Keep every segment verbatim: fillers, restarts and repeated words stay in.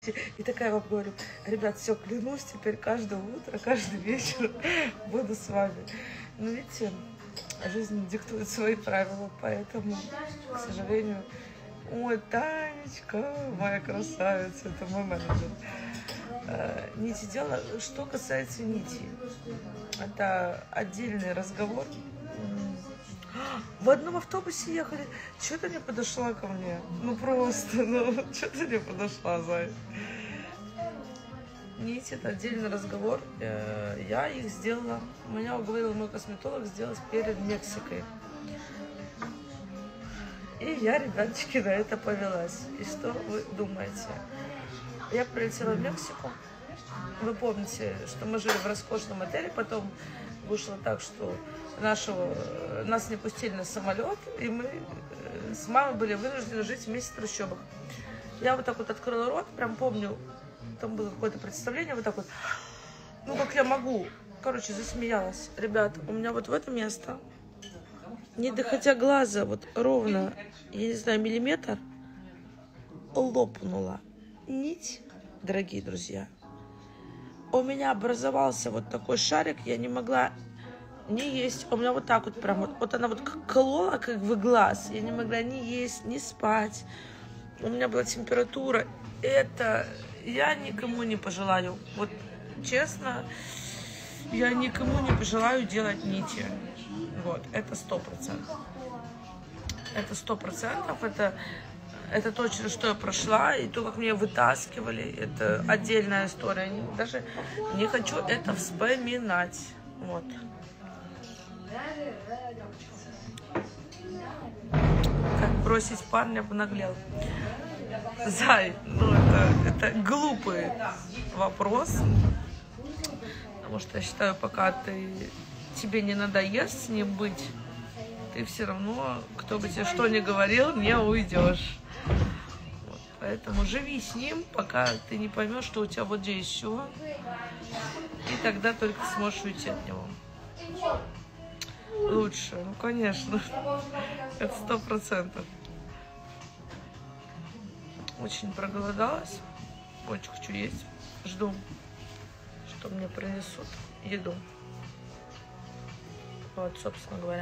И такая вам говорю: ребят, все, клянусь, теперь каждое утро, каждый вечер буду с вами. Но видите, жизнь диктует свои правила, поэтому, к сожалению... Ой, Танечка, моя красавица, это мой менеджер. Нити дела. Что касается нити, это отдельный разговор. В одном автобусе ехали, что ты не подошла ко мне? Ну просто, ну что ты не подошла, Зай? Нити — это отдельный разговор. Я их сделала, меня уговорил мой косметолог сделать перед Мексикой. И я, ребяточки, на это повелась. И что вы думаете? Я прилетела в Мексику. Вы помните, что мы жили в роскошном отеле, потом вышло так, что нашего, нас не пустили на самолет, и мы с мамой были вынуждены жить вместе в трущобах. Я вот так вот открыла рот, прям помню, там было какое-то представление, вот так вот, ну как я могу, короче, засмеялась. Ребят, у меня вот в это место, не доходя глаза, вот ровно, я не знаю, миллиметр, лопнула нить, дорогие друзья. У меня образовался вот такой шарик, я не могла не есть. У меня вот так вот прям, вот, вот она вот колола как в глаз. Я не могла ни есть, ни спать. У меня была температура. Это я никому не пожелаю. Вот честно, я никому не пожелаю делать нити. Вот, это сто процентов. Это сто процентов. Это, это то, через что я прошла. И то, как меня вытаскивали, это отдельная история. Даже не хочу это вспоминать. Вот. Как бросить парня в наглел. Зай, ну это, это глупый вопрос. Потому что я считаю, пока ты, тебе не надоест с ним быть, ты все равно, кто бы тебе что ни говорил, не уйдешь. Вот, поэтому живи с ним, пока ты не поймешь, что у тебя вот здесь все. И тогда только сможешь уйти от него. Лучше, ну конечно, это сто процентов. Очень проголодалась, очень хочу есть, жду, что мне принесут еду. Вот, собственно говоря.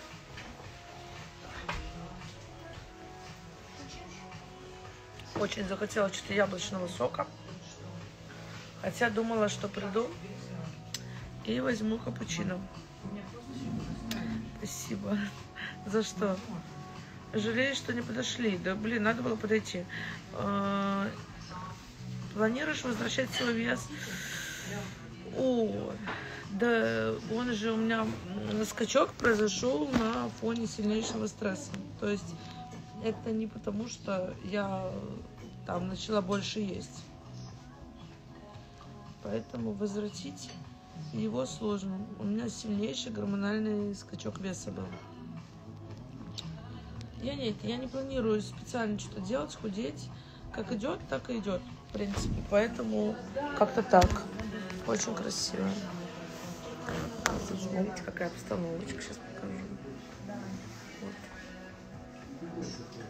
Очень захотела что-то яблочного сока, хотя думала, что приду и возьму капучино. Спасибо. За что? Жалею, что не подошли. Да, блин, надо было подойти. Планируешь возвращать свой вес? О, да он же у меня скачок произошел на фоне сильнейшего стресса. То есть это не потому, что я там начала больше есть. Поэтому возвратить его сложно. У меня сильнейший гормональный скачок веса был. Я нет, я не планирую специально что-то делать, худеть. Как идет, так и идет, в принципе. Поэтому как-то так. Очень красиво. Смотрите, какая обстановочка. Сейчас покажу. Вот.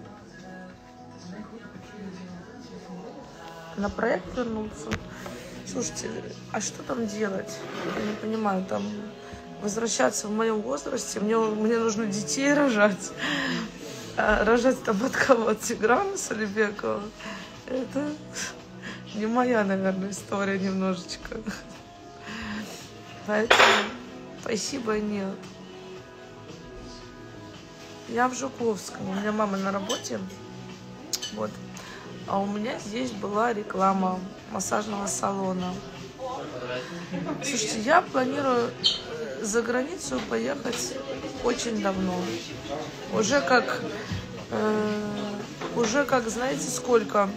На проект вернуться. Слушайте, а что там делать? Я не понимаю, там возвращаться в моем возрасте, мне, мне нужно детей рожать. А рожать там от кого? От Тиграна Салибекова? Это не моя, наверное, история немножечко. Поэтому спасибо, нет. Я в Жуковском, у меня мама на работе. Вот. А у меня здесь была реклама массажного салона. Слушайте, я планирую за границу поехать очень давно. Уже как, э, уже как, знаете, сколько?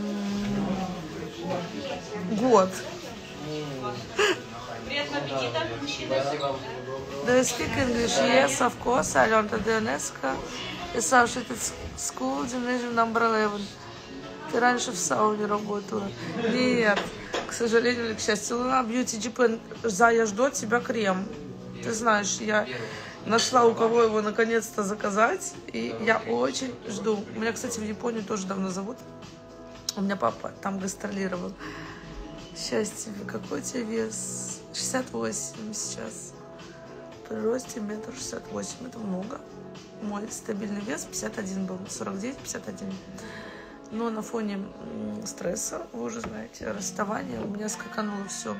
Год. Приятного аппетита, мужчина. Do you speak English? Yes, of course. I learned at the UNESCO. Associated School, Gymnasium number eleven. Ты раньше в сауне работала? Нет, к сожалению или к счастью. Луна Beauty Japan. За, я жду от тебя крем. Ты знаешь, я нашла, у кого его наконец-то заказать. И я очень жду. Меня, кстати, в Японию тоже давно зовут. У меня папа там гастролировал. Счастье, какой у тебя вес? шестьдесят восемь сейчас. При росте метр шестьдесят восемь. Это много. Мой стабильный вес пятьдесят один был. сорок девять пятьдесят один. Но на фоне стресса, вы уже знаете, расставания, у меня скакануло все.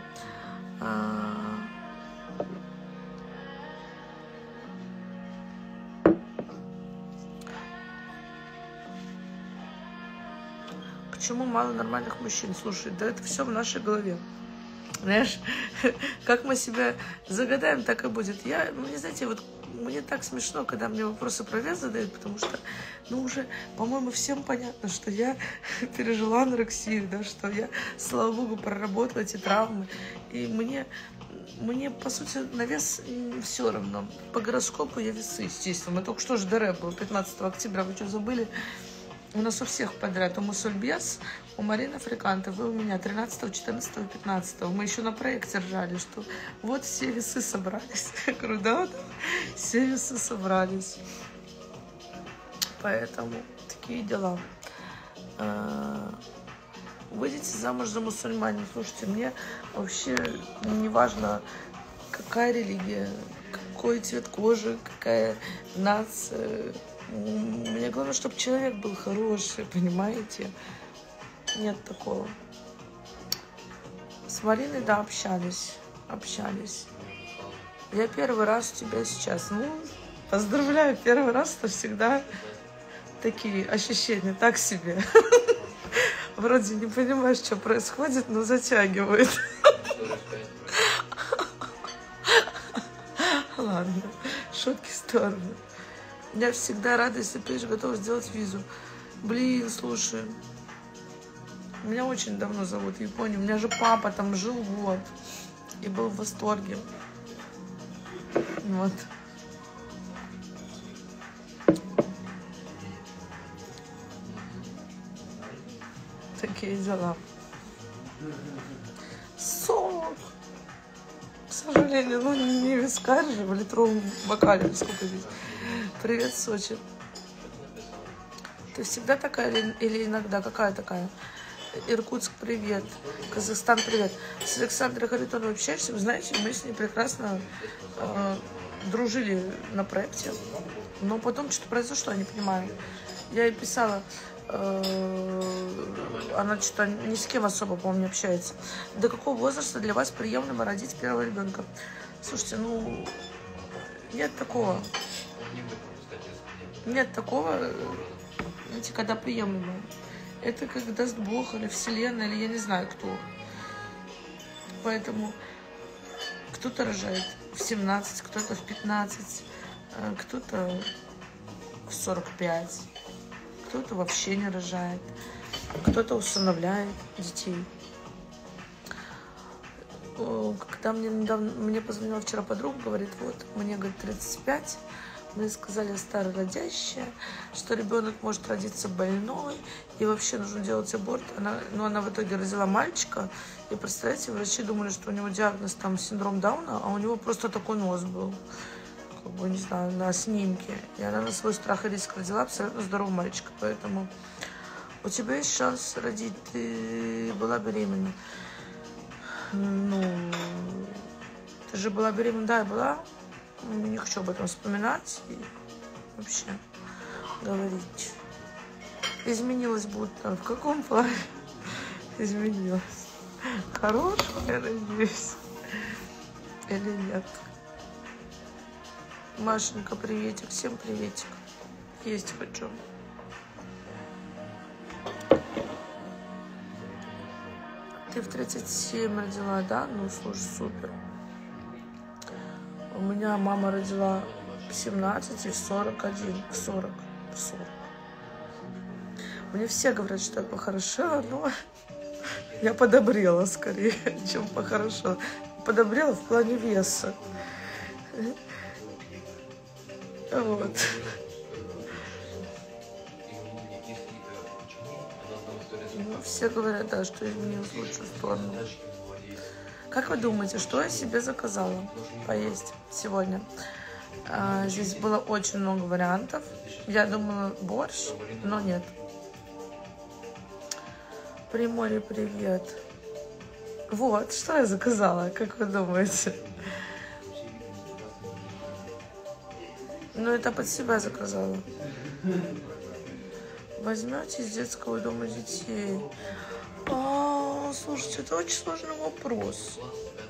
Почему мало нормальных мужчин? Слушай, да это все в нашей голове. Знаешь, как мы себя загадаем, так и будет. Я, ну, не знаете, вот мне так смешно, когда мне вопросы про вес задают, потому что, ну, уже, по-моему, всем понятно, что я пережила анорексию, да, что я, слава богу, проработала эти травмы. И мне, мне, по сути, на вес все равно. По гороскопу я весы, естественно. Мы только что же ДР был пятнадцатого октября, вы что, забыли? У нас у всех подряд. У Мусульбес, у Марины Африканты, вы у меня тринадцатого, четырнадцатого, пятнадцатого. Мы еще на проекте ржали, что вот все весы собрались. Я говорю, да, да, все весы собрались. Поэтому такие дела. Выйдите замуж за мусульманина. Слушайте, мне вообще не важно, какая религия, какой цвет кожи, какая нация. Мне главное, чтобы человек был хороший, понимаете? Нет такого. С Мариной, да, общались. Общались. Я первый раз у тебя сейчас. Ну, поздравляю, первый раз это всегда такие ощущения, так себе. Вроде не понимаешь, что происходит, но затягивает. Ладно, шутки в сторону. Я всегда рада, если ты готова сделать визу. Блин, слушай. Меня очень давно зовут в Японию. У меня же папа там жил год. И был в восторге. Вот. Такие дела. Сок. К сожалению, ну не вискарь же в литровом бокале. Сколько здесь? Привет, Сочи. Ты всегда такая или, или иногда? Какая такая? Иркутск, привет. Казахстан, привет. С Александрой Харитоновой общаешься? Вы знаете, мы с ней прекрасно э, дружили на проекте. Но потом что-то произошло, я не понимаю. Я ей писала, э, она что-то ни с кем особо, по-моему, не общается. До какого возраста для вас приемлемо родить первого ребенка? Слушайте, ну, нет такого. Нет такого, знаете, когда приемлемо. Это как даст Бог или Вселенная, или я не знаю кто. Поэтому кто-то рожает в семнадцать, кто-то в пятнадцать, кто-то в сорок пять, кто-то вообще не рожает, кто-то усыновляет детей. Когда мне недавно, мне позвонила вчера подруга, говорит, вот, мне, говорит, тридцать пять, мне сказали старородящая, что ребенок может родиться больной, и вообще нужно делать аборт. Она, ну, она в итоге родила мальчика, и, представляете, врачи думали, что у него диагноз там синдром Дауна, а у него просто такой нос был, как бы, не знаю, на снимке. И она на свой страх и риск родила абсолютно здорового мальчика. Поэтому у тебя есть шанс родить, ты была беременна. Ну, ты же была беременна, да, я была. Не хочу об этом вспоминать и вообще говорить. Изменилась будто. В каком плане изменилась? Хорошая, я надеюсь. Или нет? Машенька, приветик. Всем приветик. Есть хочу. Ты в тридцать семь родила, да? Ну, слушай, супер. У меня мама родила в семнадцать и в сорок один, в сорок, в сорок. Мне все говорят, что я похорошела, но я подобрела скорее, чем похорошела. Подобрела в плане веса. Вот. Ну, все говорят, да, что изменилась в лучшую сторону. Как вы думаете, что я себе заказала поесть сегодня? А, здесь было очень много вариантов. Я думала борщ, но нет. Приморье, привет. Вот, что я заказала, как вы думаете? Ну, это под себя заказала. Возьмете из детского дома детей. А, слушайте, это очень сложный вопрос.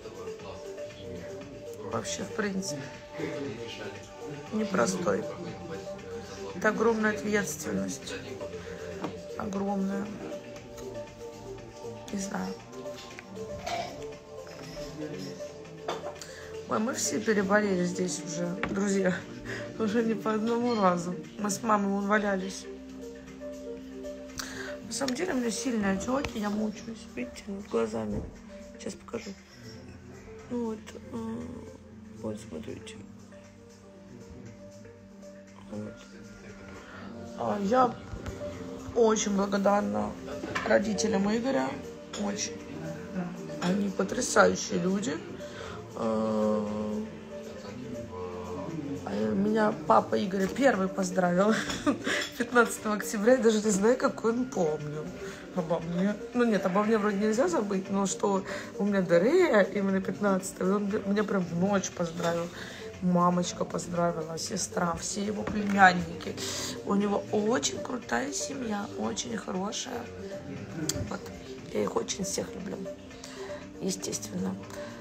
Вообще, в принципе, непростой. Это огромная ответственность. Огромная. Не знаю. Ой, мы все переболели здесь уже, друзья. Уже не по одному разу. Мы с мамой вон валялись. На самом деле у меня сильные отеки, я мучаюсь. Видите, над глазами. Сейчас покажу. Вот. Вот, смотрите. Вот. А я очень благодарна родителям Игоря. Очень. Они потрясающие люди. Меня папа Игоря первый поздравил пятнадцатого октября. Я даже не знаю, какой он помнил обо мне. Ну нет, обо мне вроде нельзя забыть, но что у меня Дарея именно пятнадцатого, он меня прям в ночь поздравил. Мамочка поздравила, сестра, все его племянники. У него очень крутая семья, очень хорошая. Вот. Я их очень всех люблю. Естественно.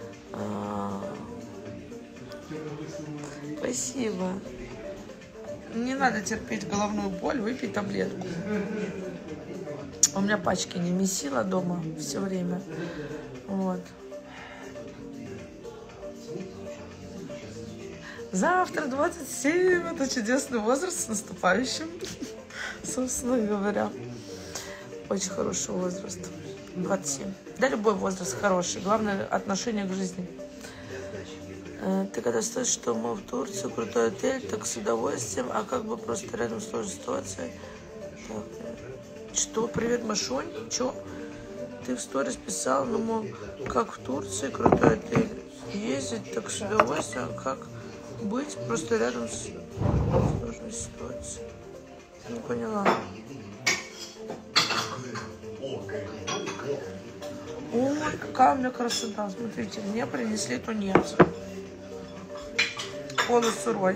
Спасибо. Не надо терпеть головную боль, выпей таблетку. У меня пачки не месила дома все время. Вот. Завтра двадцать семь. Это чудесный возраст с наступающим. Собственно говоря. Очень хороший возраст. двадцать семь. Да, любой возраст хороший. Главное отношение к жизни. Ты когда слышишь, что мы в Турции, крутой отель, так с удовольствием, а как бы просто рядом с той же ситуацией. Так. Что? Привет, Машонь? Че? Ты в сторис писал, ну, мол, как в Турции, крутой отель, ездить, так с удовольствием, а как быть просто рядом с сложной ситуацией. Не поняла. Ой, какая у меня красота. Смотрите, мне принесли тунец. Полусырой.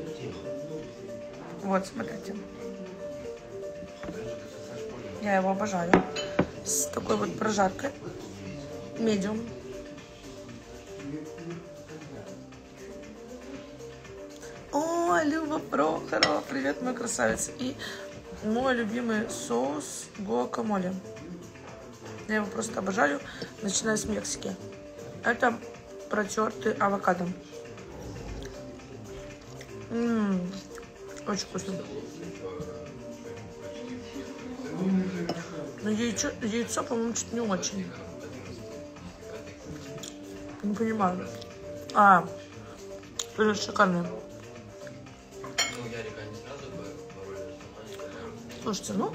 Вот, смотрите. Я его обожаю. С такой вот прожаркой. Медиум. О, Люба Прохорова. Привет, моя красавица. И мой любимый соус гуакамоле. Я его просто обожаю, начиная с Мексики. Это протертый авокадо. М-м, очень вкусно. Но яйцо, яйцо по-моему, чуть не очень. Не понимаю. А, это шикарное. Слушайте, ну,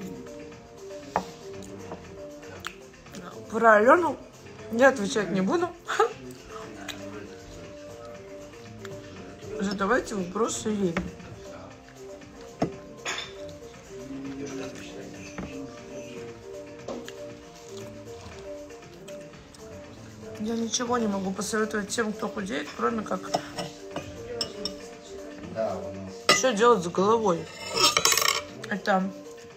про Алену я отвечать не буду. Задавайте вопросы ей. Я ничего не могу посоветовать тем, кто худеет, кроме как что делать с головой. Это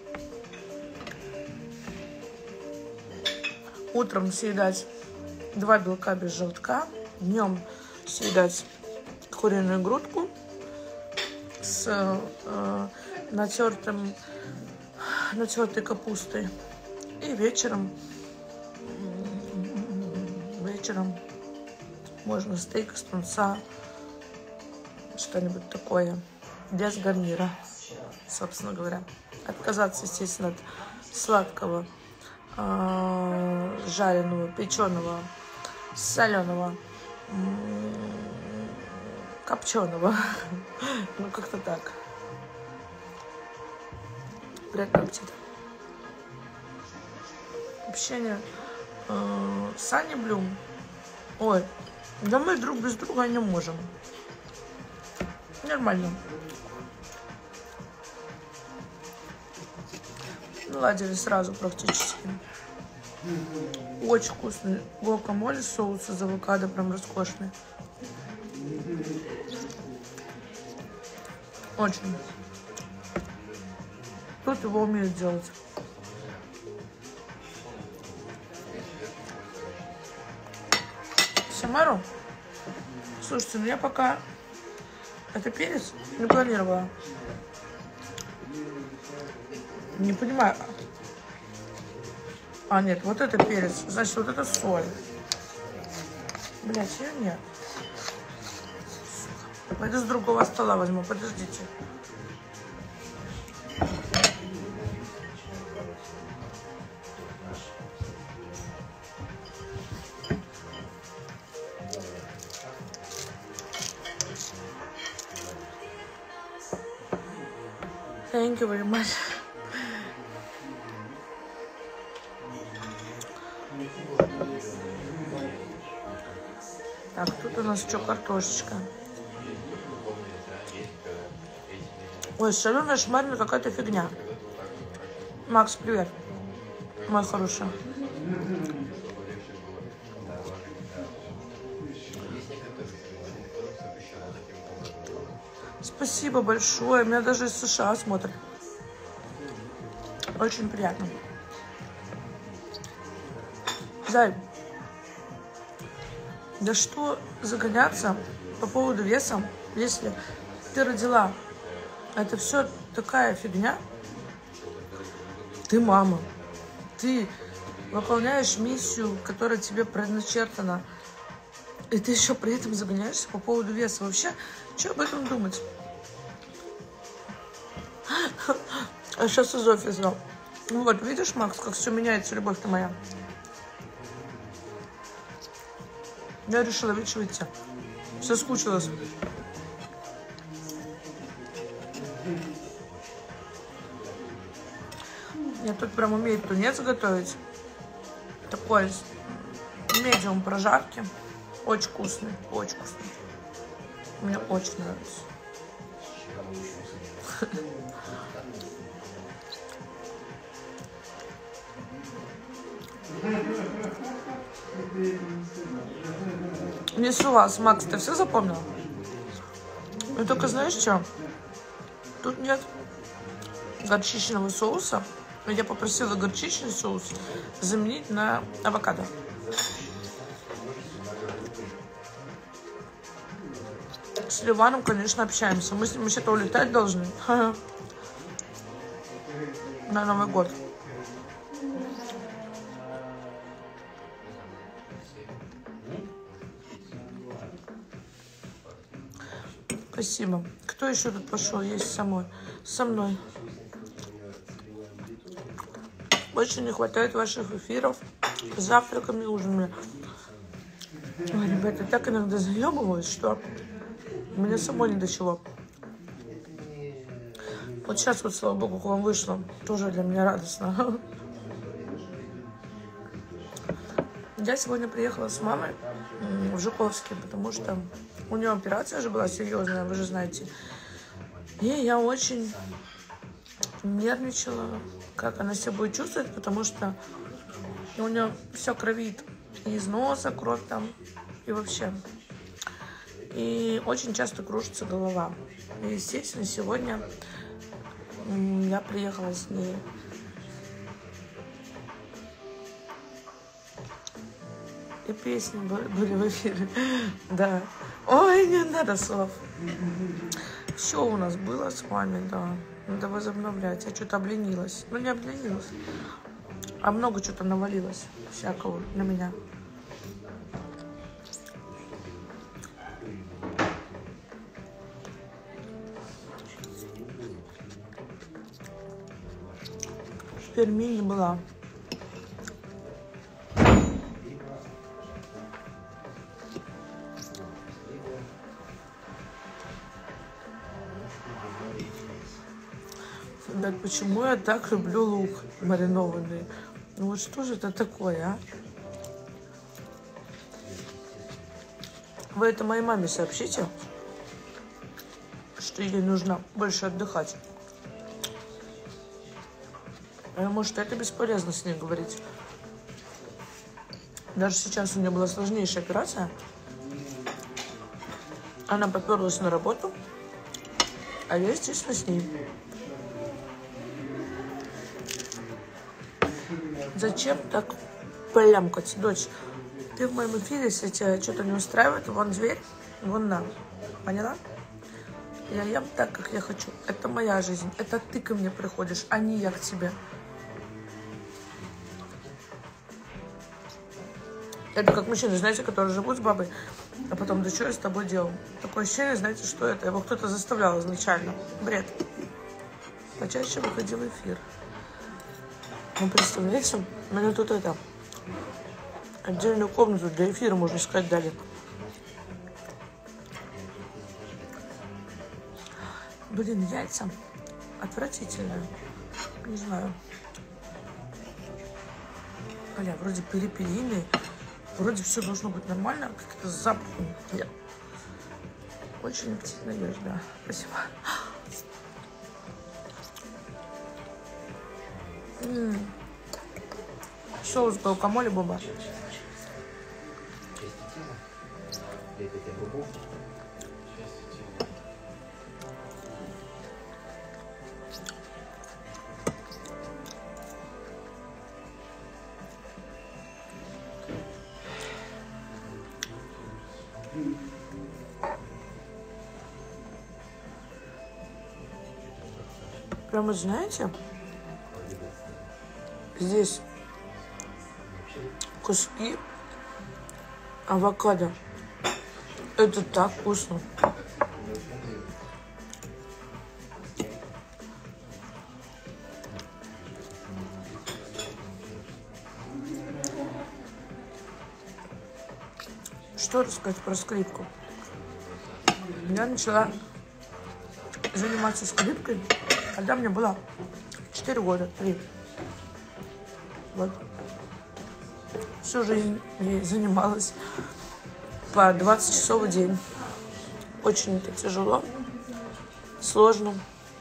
утром съедать два белка без желтка, днем съедать куриную грудку с э, натертым, натертой капустой. И вечером, вечером можно стейк из тунца, что-нибудь такое, без гарнира, собственно говоря. Отказаться, естественно, от сладкого, э, жареного, печеного, соленого, копченого. Ну, как-то так. Приятного аппетита. Общение э, с Аней Блюм. Ой, да мы друг без друга не можем. Нормально. Наладили сразу практически. Очень вкусный гуакамоле, соус из авокадо, прям роскошный. Очень. Тут его умеют делать. Самару? Слушайте, ну я пока это перец не планировала. Не понимаю. А, нет, вот это перец. Значит, вот это соль. Блять, ее нет. Пойду с другого стола возьму, подождите. Thank you very much. Так, тут у нас что, картошечка. Ой, соленая шмарина какая-то фигня. Макс, привет. Мой хороший. Спасибо большое. Меня даже из США смотрят. Очень приятно. Зай, да что загоняться по поводу веса, если ты родила? Это все такая фигня. Ты мама. Ты выполняешь миссию, которая тебе предначертана. И ты еще при этом загоняешься по поводу веса. Вообще, что об этом думать? А сейчас из офиса. Вот, видишь, Макс, как все меняется, любовь-то моя. Я решила вечер выйти. Соскучилась. Я тут прям умею тунец готовить. Такой медиум прожарки. Очень вкусный, очень вкусный. Мне очень нравится. Несу вас, Макс, ты все запомнил? Ну только знаешь что? Тут нет горчичного соуса. Я попросила горчичный соус заменить на авокадо. С Ливаном, конечно, общаемся. Мы с ним вообще-то улетать должны. На Новый год. Спасибо. Кто еще тут пошел есть со мной? Со мной. Очень не хватает ваших эфиров с завтраками и ужинами. Ой, ребята, так иногда заебываюсь, что мне самой не дошло. Вот сейчас вот, слава богу, к вам вышло. Тоже для меня радостно. Я сегодня приехала с мамой в Жуковский, потому что у нее операция же была серьезная, вы же знаете. И я очень нервничала, как она себя будет чувствовать, потому что у нее все кровит. И из носа кровь там, и вообще. И очень часто кружится голова. И, естественно, сегодня я приехала с ней. И песни были в эфире. Да. Ой, не надо слов. Все у нас было с вами, да. Надо возобновлять. Я что-то обленилась. Ну, не обленилась. А много что-то навалилось всякого на меня. В Перми не была. Ребят, почему я так люблю лук маринованный? Ну вот что же это такое, а? Вы это моей маме сообщите, что ей нужно больше отдыхать. А может, это бесполезно с ней говорить. Даже сейчас у нее была сложнейшая операция. Она поперлась на работу, а я, естественно, с ней. Зачем так плямкать, дочь? Ты в моем эфире, если тебя что-то не устраивает, вон дверь, вон на. Поняла? Я ем так, как я хочу. Это моя жизнь. Это ты ко мне приходишь, а не я к тебе. Это как мужчины, знаете, которые живут с бабой, а потом, да что я с тобой делал? Такое ощущение, знаете, что это? Его кто-то заставлял изначально. Бред. Почаще выходи в эфир. Ну, представляете, у меня тут это, отдельную комнату для эфира, можно сказать, дали. Блин, яйца отвратительные. Не знаю. Бля, вроде перепелиные. Вроде все должно быть нормально, как-то с запахом. Нет. Очень аппетитно ешь, да. Спасибо. М-м. Соус гуакамоле, боба. Прямо, знаете, здесь куски авокадо. Это так вкусно. Что рассказать про скрипку? Я начала заниматься скрипкой, когда мне было четыре года, три. Вот. Всю жизнь ей занималась по двадцать часов в день. Очень это тяжело, сложно.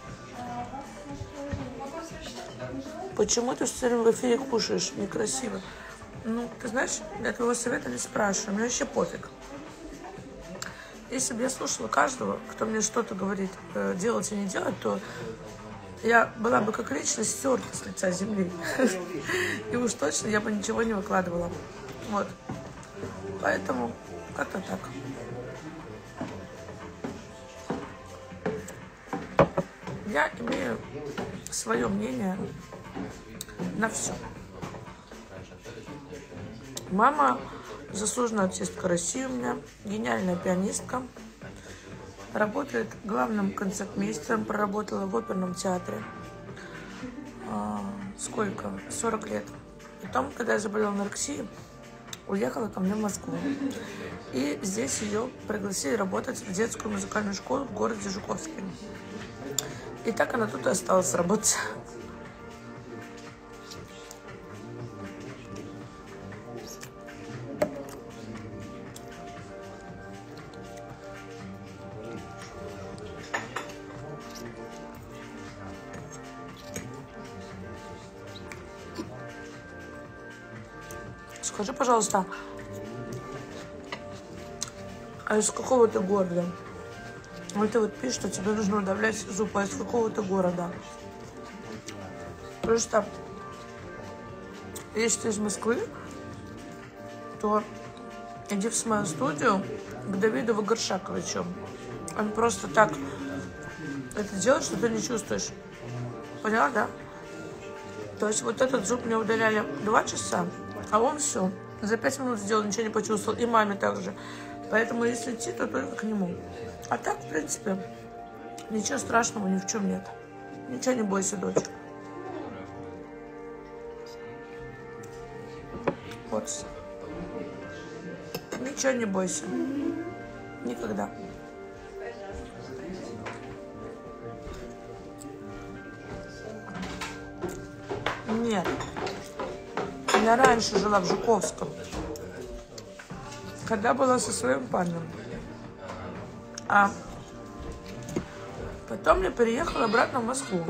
Почему ты все время в эфире кушаешь? Некрасиво. Ну, ты знаешь, я твоего совета не спрашиваю, мне вообще пофиг. Если бы я слушала каждого, кто мне что-то говорит, делать и не делать, то я была бы как личность стерта с лица земли. И уж точно я бы ничего не выкладывала. Вот. Поэтому как-то так. Я имею свое мнение на все. Мама заслуженная артистка России у меня, гениальная пианистка. Работает главным концертмейстером, проработала в оперном театре. А, сколько? сорок лет. Потом, когда я заболела анорексией, уехала ко мне в Москву. И здесь ее пригласили работать в детскую музыкальную школу в городе Жуковске. И так она тут и осталась работать. Скажи, пожалуйста, а из какого ты города? Вот ты вот пишешь, что тебе нужно удавлять зуб, а из какого ты города? Потому что если ты из Москвы, то иди в свою студию к Давиду Вагаршаковичу. Он просто так это делает, что ты не чувствуешь. Поняла, да? То есть вот этот зуб мне удаляли два часа, а он все. За пять минут сделал, ничего не почувствовал. И маме также. Поэтому если идти, то только к нему. А так, в принципе, ничего страшного ни в чем нет. Ничего не бойся, дочь. Вот. Ничего не бойся. Никогда. Нет. Я раньше жила в Жуковском, когда была со своим парнем. А потом я переехала обратно в Москву.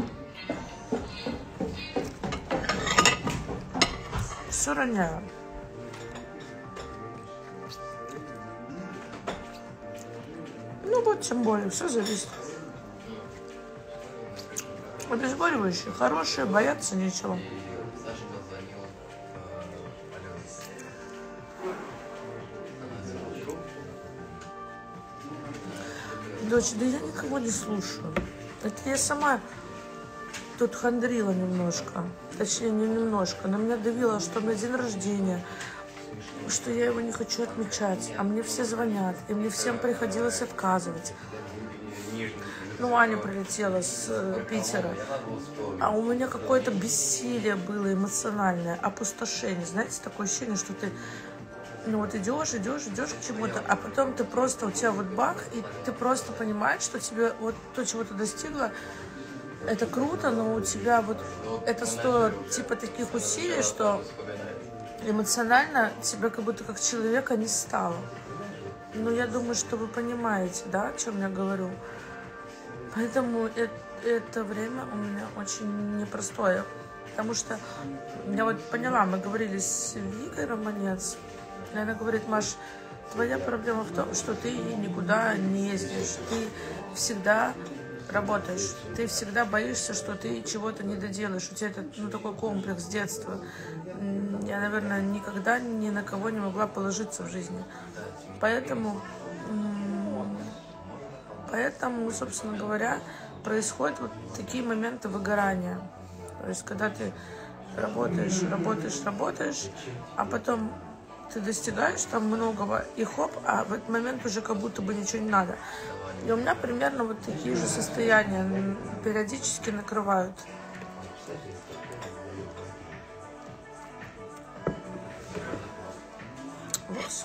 Все роняю. тем более, все зависит. Обезболивающие хорошие, бояться нечего. Дочь, да я никого не слушаю. Это я сама тут хандрила немножко. Точнее, не немножко. На меня давило, что на день рождения, что я его не хочу отмечать. А мне все звонят. И мне всем приходилось отказывать. Ну, Аня прилетела с э, Питера. А у меня какое-то бессилие было эмоциональное, опустошение. Знаете, такое ощущение, что ты... Ну вот идешь, идешь, идешь к чему-то, а потом ты просто, у тебя вот бах, и ты просто понимаешь, что тебе вот то, чего ты достигла, это круто, но у тебя вот это стоит типа таких усилий, что эмоционально тебя как будто как человека не стало. Ну, я думаю, что вы понимаете, да, о чем я говорю. Поэтому это, это время у меня очень непростое. Потому что я вот поняла, мы говорили с Викой Романец, и она говорит: Маш, твоя проблема в том, что ты никуда не ездишь, ты всегда работаешь, ты всегда боишься, что ты чего-то не доделаешь, у тебя это, ну, такой комплекс детства. Я, наверное, никогда ни на кого не могла положиться в жизни. Поэтому, поэтому, собственно говоря, происходят вот такие моменты выгорания. То есть, когда ты работаешь, работаешь, работаешь, а потом ты достигаешь там многого, и хоп, а в этот момент уже как будто бы ничего не надо. И у меня примерно вот такие же состояния периодически накрывают. Вот.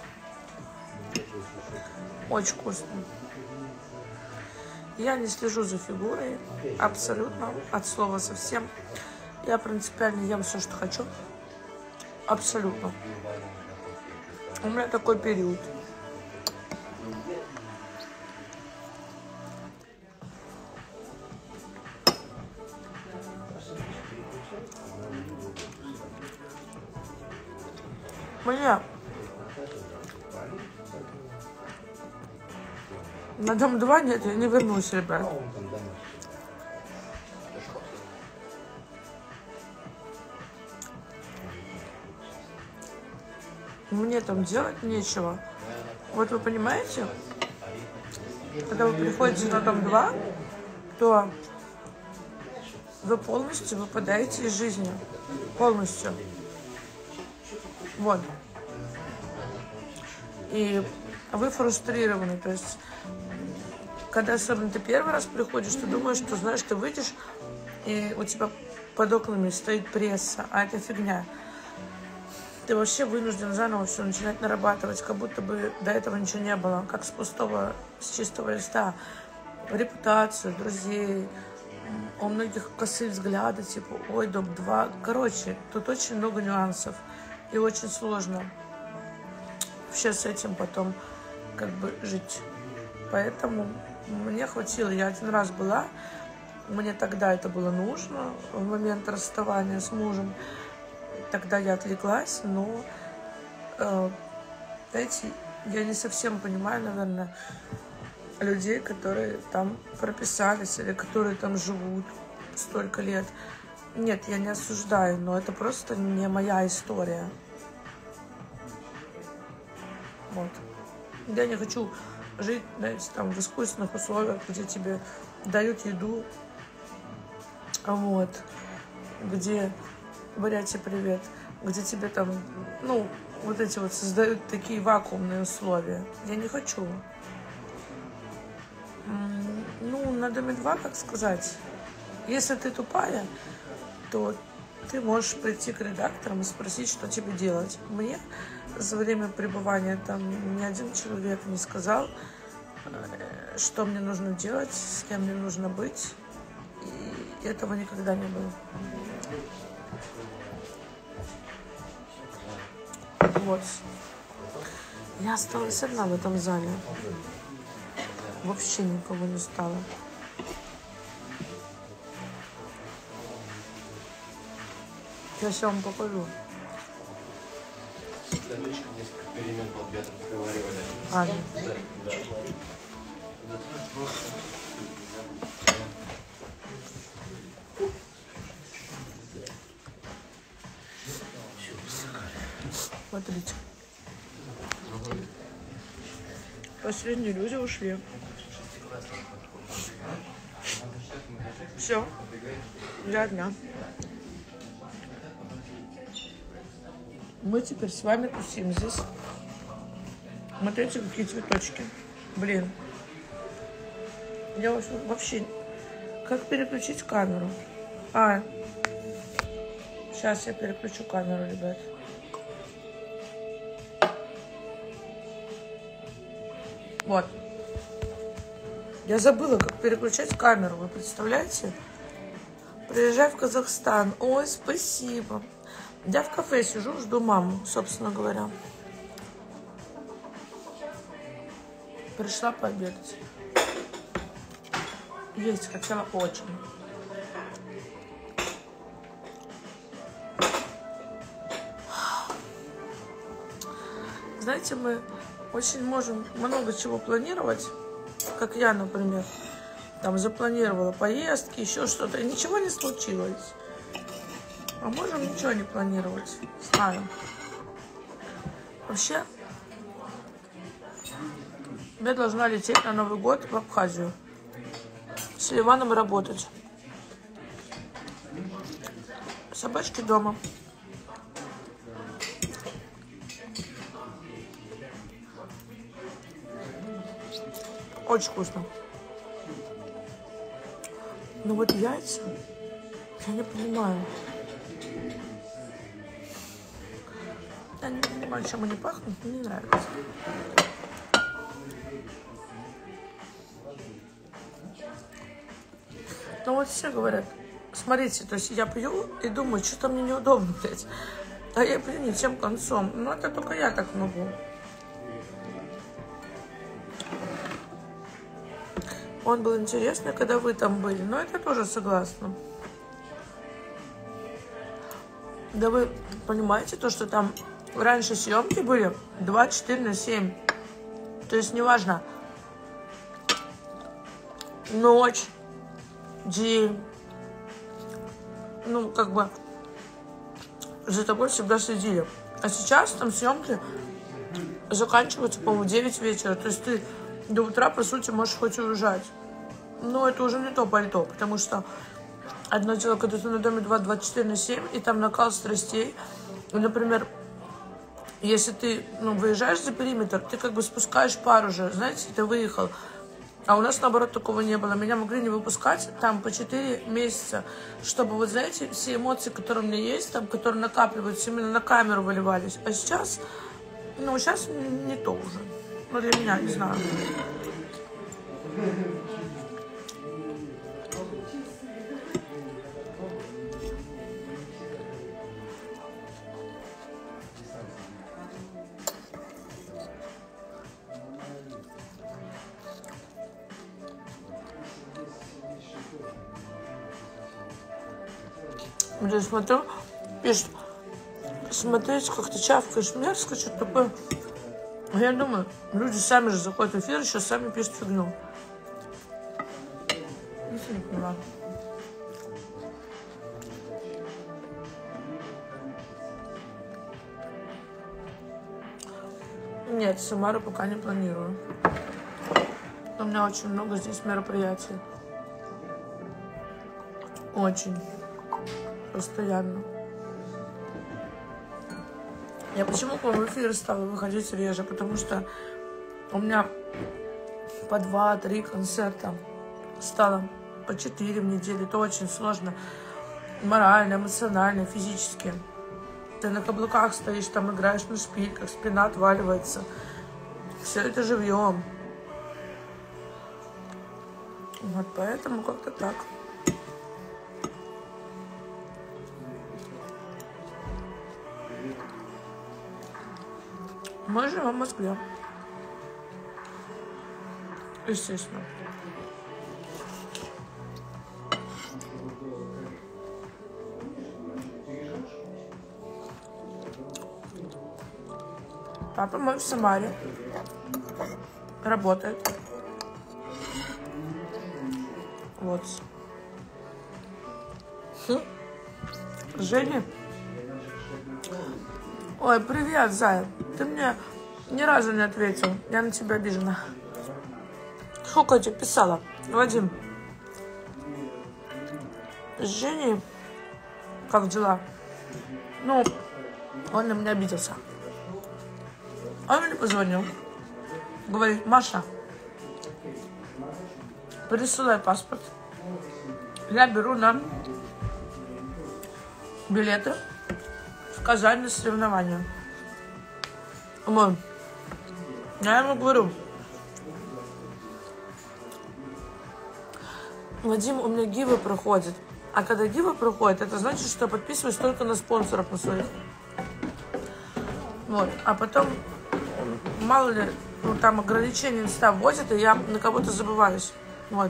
Очень вкусно. Я не слежу за фигурой абсолютно, от слова совсем. Я принципиально ем все, что хочу. Абсолютно. У меня такой период. Мне на дом два нет, я не вернусь, ребят. Мне там делать нечего. Вот вы понимаете, когда вы приходите на дом два, то вы полностью выпадаете из жизни. Полностью. Вот. И вы фрустрированы. То есть, когда особенно ты первый раз приходишь, ты думаешь, что, знаешь, ты выйдешь, и у тебя под окнами стоит пресса, а это фигня. Ты вообще вынужден заново все начинать нарабатывать, как будто бы до этого ничего не было, как с пустого, с чистого листа. Репутацию, друзей, у многих косые взгляды, типа, ой, дом два. Короче, тут очень много нюансов, и очень сложно вообще с этим потом как бы жить. Поэтому мне хватило, я один раз была, мне тогда это было нужно, в момент расставания с мужем. Тогда я отвлеклась, но, э, знаете, я не совсем понимаю, наверное, людей, которые там прописались или которые там живут столько лет. Нет, я не осуждаю, но это просто не моя история. Вот. Я не хочу жить, знаете, там в искусственных условиях, где тебе дают еду, вот, где... Бурятия, привет. Где тебе там, ну, вот эти вот создают такие вакуумные условия. Я не хочу. Ну, на доме два, как сказать, если ты тупая, то ты можешь прийти к редакторам и спросить, что тебе делать. Мне за время пребывания там ни один человек не сказал, что мне нужно делать, с кем мне нужно быть. И этого никогда не было. Вот. Я осталась одна в этом зале. Вообще никого не стало. Сейчас я вам покажу. Аня. Смотрите. Последние люди ушли. Все. Для дня. Мы теперь с вами тусим здесь. Смотрите, какие цветочки. Блин. Я вообще... Как переключить камеру? А. Сейчас я переключу камеру, ребят. Вот. Я забыла, как переключать камеру. Вы представляете? Приезжай в Казахстан. Ой, спасибо. Я в кафе сижу, жду маму, собственно говоря. Пришла пообедать. Есть хотела очень. Знаете, мы очень можем много чего планировать, как я, например, там запланировала поездки, еще что-то, и ничего не случилось. А можем ничего не планировать, знаю. Вообще, я должна лететь на Новый год в Абхазию. С Ливаном работать. Собачки дома. Очень вкусно. Но вот яйца, я не понимаю. Я не понимаю, чем они пахнут, мне не нравится. Но вот все говорят, смотрите, то есть я пью и думаю, что-то мне неудобно, блядь. А я пью не тем концом. Ну, это только я так могу. Он был интересный, когда вы там были, но это тоже согласна. Да вы понимаете то, что там раньше съемки были двадцать четыре на семь. То есть неважно, ночь, день, ну как бы за тобой всегда следили. А сейчас там съемки заканчиваются, по-моему, в девять вечера. То есть ты до утра, по сути, можешь хоть уезжать. Но это уже не то пальто, потому что одно дело, когда ты на доме два двадцать четыре на семь, и там накал страстей. И, например, если ты ну, выезжаешь за периметр, ты как бы спускаешь пар уже, знаете, ты выехал. А у нас, наоборот, такого не было. Меня могли не выпускать там по четыре месяца, чтобы, вот знаете, все эмоции, которые у меня есть, там, которые накапливаются, именно на камеру выливались. А сейчас, ну, сейчас не то уже. Ну, для меня, не знаю. Я смотрю, пишет, смотреть, как ты чавкаешь мерзко, что-то такое. А я думаю, люди сами же заходят в эфир, еще сами пишут фигню. Не понимаю. Нет, Самару пока не планирую. У меня очень много здесь мероприятий. Очень. Постоянно. Я почему в эфир стала выходить реже? Потому что у меня по два-три концерта стало по четыре в неделю. Это очень сложно. Морально, эмоционально, физически. Ты на каблуках стоишь, там играешь на шпильках, спина отваливается. Все это живьем. Вот поэтому как-то так. Мы живем в Москве. Естественно. Папа мой в Самаре. Работает. Вот. Хм. Женя. Ой, привет, Зая. Ты мне ни разу не ответил. Я на тебя обижена. Сколько я тебе писала? Вадим. С Женей. Как дела? Ну, он на меня обиделся. Он мне позвонил. Говорит, Маша, присылай паспорт. Я беру на билеты в Казань на соревнования. Вот. Я ему говорю, Вадим, у меня гивы проходит. А когда гивы проходит, это значит, что я подписываюсь только на спонсоров на своих. Вот. А потом, мало ли, ну, там ограничения инста вводят, и я на кого-то забываюсь. Вот.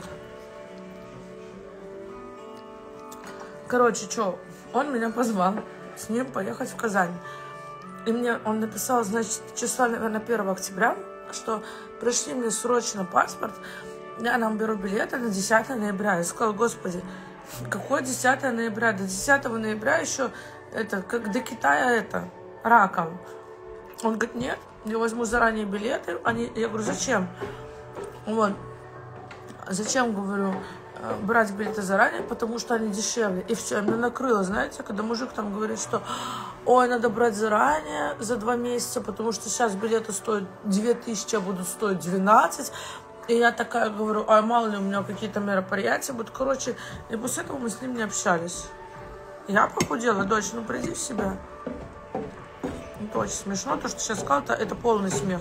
Короче, что, он меня позвал с ним поехать в Казань. И мне он написал, значит, числа, наверное, первого октября, что пришли мне срочно паспорт, я нам беру билеты на десятое ноября. Я сказала, господи, какое десятое ноября? До десятого ноября еще, это, как до Китая, это, раком. Он говорит, нет, я возьму заранее билеты. Они, я говорю, зачем? Вот. Зачем, говорю, брать билеты заранее, потому что они дешевле. И все, меня накрыло, знаете, когда мужик там говорит, что ой, надо брать заранее за два месяца, потому что сейчас билеты стоят две тысячи, а будут стоить двенадцать. И я такая говорю, а мало ли у меня какие-то мероприятия будут. Короче, и после этого мы с ним не общались. Я похудела, дочь, ну приди в себя. Это очень смешно, то, что сейчас сказал-то, это полный смех.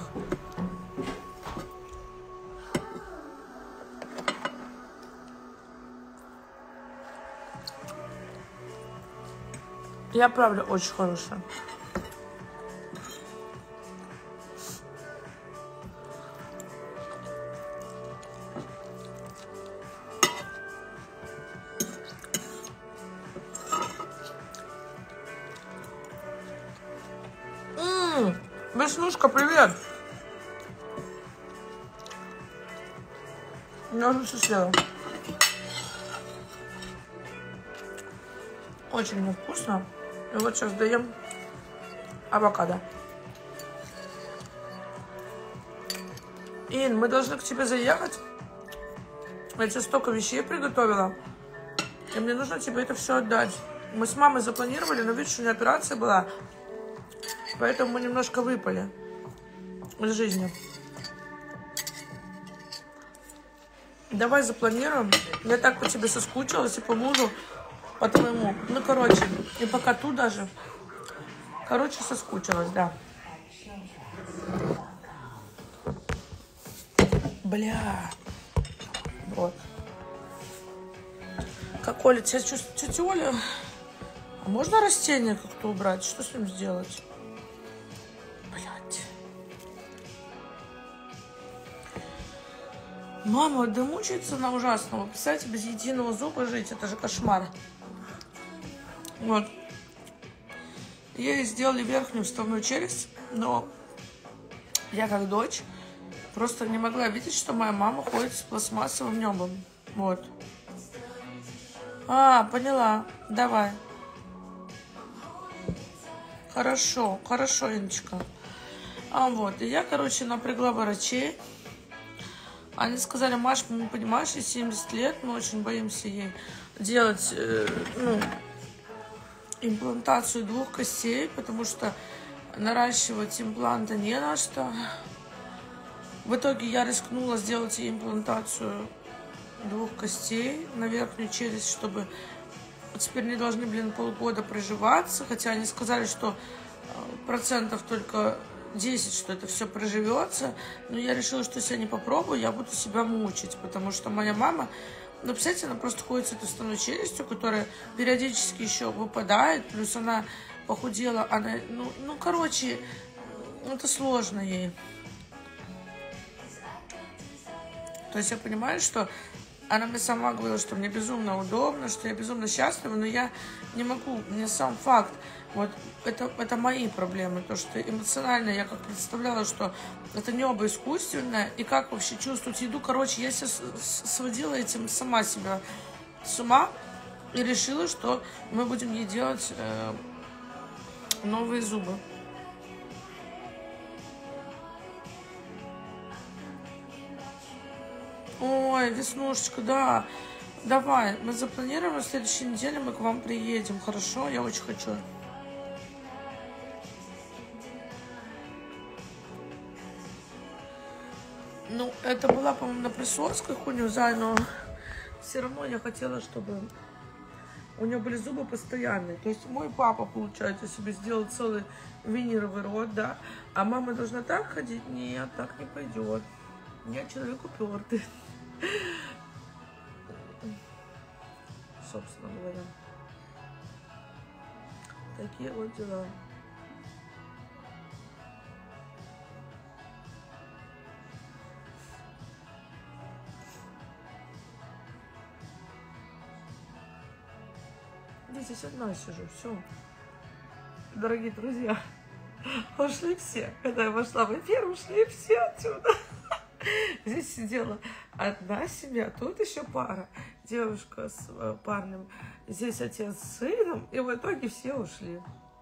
Я, правда, очень хорошая. Ммм, Веснушка, привет. Я уже все съела. Очень мне вкусно. И вот сейчас даем авокадо. Ин, мы должны к тебе заехать. Я тебе столько вещей приготовила. И мне нужно тебе это все отдать. Мы с мамой запланировали, но видишь, у нее операция была. Поэтому мы немножко выпали из жизни. Давай запланируем. Я так по тебе соскучилась и по мужу. По твоему. Ну, короче, и по коту даже. Короче, соскучилась, да. Бля. Вот. Как Оля, тебя чувствует, тетя Оля? А можно растение как-то убрать? Что с ним сделать? Блядь. Мама, да мучается она ужасно. Вы представляете, без единого зуба жить, это же кошмар. Вот. Ей сделали верхнюю вставную челюсть, но я как дочь просто не могла видеть, что моя мама ходит с пластмассовым небом. Вот. А, поняла. Давай. Хорошо, хорошо, Иночка. А вот, и я, короче, напрягла врачей. Они сказали, Маш, мы, понимаешь, ей семьдесят лет, мы очень боимся ей делать, э, ну, имплантацию двух костей, потому что наращивать импланта не на что. В итоге я рискнула сделать ей имплантацию двух костей на верхнюю челюсть, чтобы теперь не должны, блин, полгода приживаться, хотя они сказали, что процентов только десять, что это все проживется, но я решила, что если я не попробую, я буду себя мучить, потому что моя мама, ну, представляете, она просто ходит с этой вставной челюстью, которая периодически еще выпадает, плюс она похудела, она, ну, ну, короче, это сложно ей. То есть я понимаю, что она мне сама говорила, что мне безумно удобно, что я безумно счастлива, но я не могу, мне сам факт Вот это, это мои проблемы, то, что эмоционально я как представляла, что это небо искусственное, и как вообще чувствовать еду. Короче, я себя сводила этим сама себя с ума и решила, что мы будем ей делать э, новые зубы. Ой, Веснушечка, да. Давай, мы запланируем, на следующей неделе мы к вам приедем, хорошо? Я очень хочу. Ну, это была, по-моему, на Присоцкой Хунюзай, но все равно я хотела, чтобы у нее были зубы постоянные. То есть мой папа, получается, себе сделал целый винировый рот, да, а мама должна так ходить? Нет, так не пойдет. Я человек упертый. Собственно говоря. Такие вот дела. Я здесь одна сижу, все. Дорогие друзья, ушли все. Когда я вошла в эфир, ушли все отсюда. Здесь сидела одна семья, тут еще пара. Девушка с э, парнем, здесь отец с сыном, и в итоге все ушли.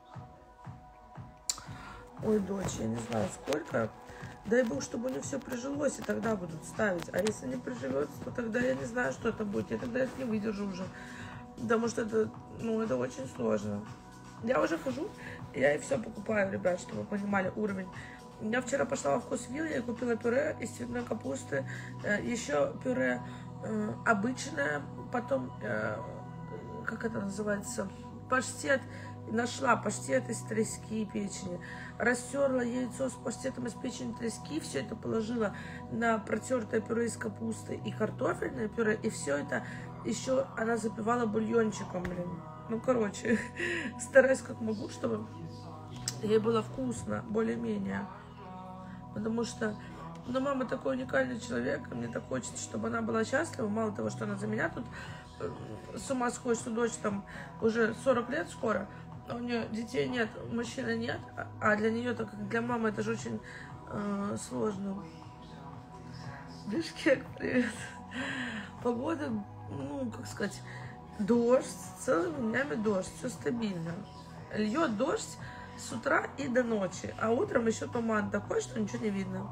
Ой, дочь, я не знаю сколько. Дай бог, чтобы у нее все прижилось, и тогда будут ставить. А если не приживется, то тогда я не знаю, что это будет. Я тогда это не выдержу уже. Потому что это, ну, это очень сложно. Я уже хожу, я и все покупаю, ребят, чтобы вы понимали уровень. Я вчера пошла во Вкусвилл, я купила пюре из цветной капусты, еще пюре э, обычное, потом, э, как это называется, паштет, нашла паштет из трески и печени, растерла яйцо с паштетом из печени трески, все это положила на протертое пюре из капусты и картофельное пюре, и все это еще она запивала бульончиком, блин. Ну, короче, стараюсь как могу, чтобы ей было вкусно, более-менее. Потому что, ну, мама такой уникальный человек, и мне так хочется, чтобы она была счастлива. Мало того, что она за меня тут с ума сходит, что дочь там уже сорок лет скоро, а у нее детей нет, мужчины нет, а для нее, так как для мамы, это же очень э, сложно. Бишкек, привет. Погода, ну, как сказать, дождь, целыми днями дождь, все стабильно. Льет дождь с утра и до ночи, а утром еще туман такой, что ничего не видно.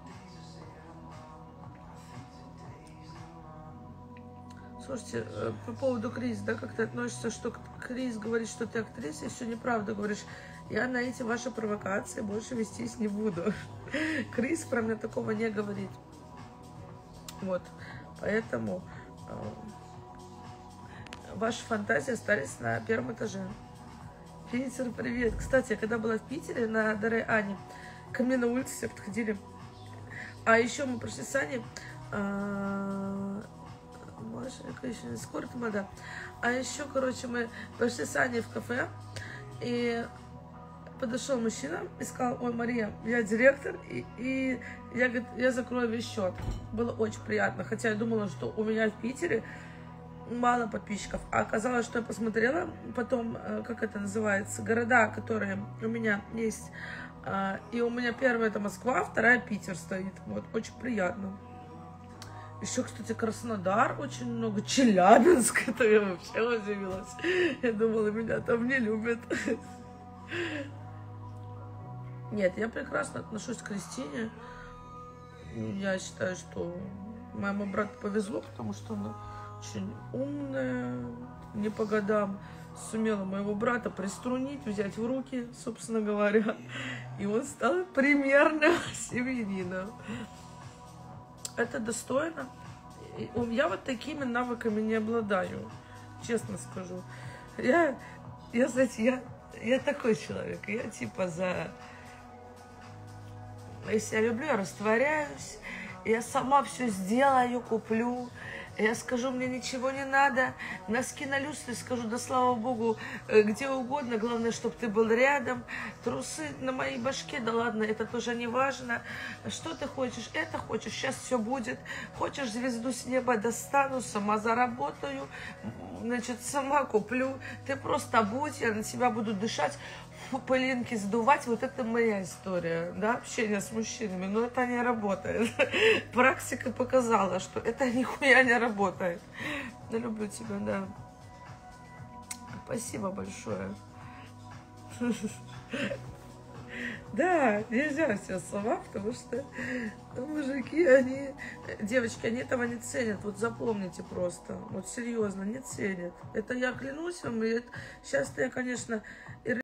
Слушайте, по поводу Крис, да, как ты относишься, что Крис говорит, что ты актриса, и все неправда говоришь. Я на эти ваши провокации больше вестись не буду. Крис про меня такого не говорит. Вот, поэтому э, ваши фантазии остались на первом этаже. Питер, привет. Кстати, я когда была в Питере на Даре Ане, ко мне на улице все подходили. А еще мы прошли с Аней. А, Машенька, еще не скоро ты, да. А еще, короче, мы пошли с Аней в кафе. И подошел мужчина и сказал: ой, Мария, я директор, и, и я, говорит, я закрою весь счет. Было очень приятно. Хотя я думала, что у меня в Питере мало подписчиков, а оказалось, что я посмотрела потом, как это называется, города, которые у меня есть, и у меня первая это Москва, вторая Питер стоит, вот, очень приятно. Еще, кстати, Краснодар очень много, Челябинск, это я вообще удивилась, я думала, меня там не любят. Нет, я прекрасно отношусь к Кристине, я считаю, что моему брату повезло, потому что она очень умная, не по годам, сумела моего брата приструнить, взять в руки, собственно говоря, и он стал примерным семьянином. Это достойно. Я вот такими навыками не обладаю, честно скажу. Я, я знаете, я, я такой человек, я типа за... Если я люблю, я растворяюсь, я сама все сделаю, куплю. Я скажу, мне ничего не надо, носки на люстре, скажу, да слава богу, где угодно, главное, чтобы ты был рядом, трусы на моей башке, да ладно, это тоже не важно, что ты хочешь, это хочешь, сейчас все будет, хочешь звезду с неба достану, сама заработаю, значит, сама куплю, ты просто будь, я на тебя буду дышать, фу, пылинки сдувать, вот это моя история, да, общение с мужчинами, но это не работает, практика показала, что это нихуя не работает. Работает. Я люблю тебя, да. Спасибо большое. Да, нельзя все сама, потому что мужики, они, девочки, они этого не ценят. Вот запомните просто. Вот серьезно, не ценят. Это я клянусь вам. И это, сейчас я, конечно,